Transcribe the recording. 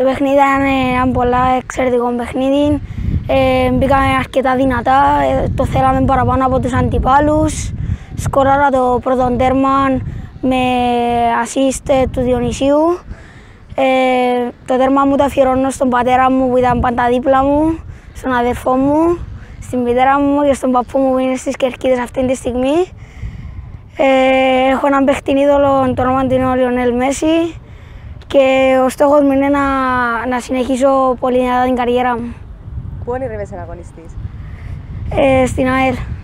Το παιχνίδι ήταν ένα πολλά εξαιρετικό παιχνίδι. Μπήκαμε αρκετά δυνατά, το θέλαμε παραπάνω από τους αντιπάλους. Σκοράρα το πρώτο τέρμα με assist του Διονυσίου. Το τέρμα μου το αφιερώνω στον πατέρα μου που ήταν πάντα δίπλα μου, στον αδερφό μου, στην μητέρα μου και στον παππού μου που είναι στις Κερκίδες αυτή τη στιγμή. Έχω έναν παίχτη είδωλο, το όνομα του είναι ο Λιονέλ Μέση και ο στόχος μου είναι να συνεχίσω πολύ δυνατά την καριέρα μου. Πού ονειρεύεσαι να αγωνιστείς? Στην ΑΕΛ.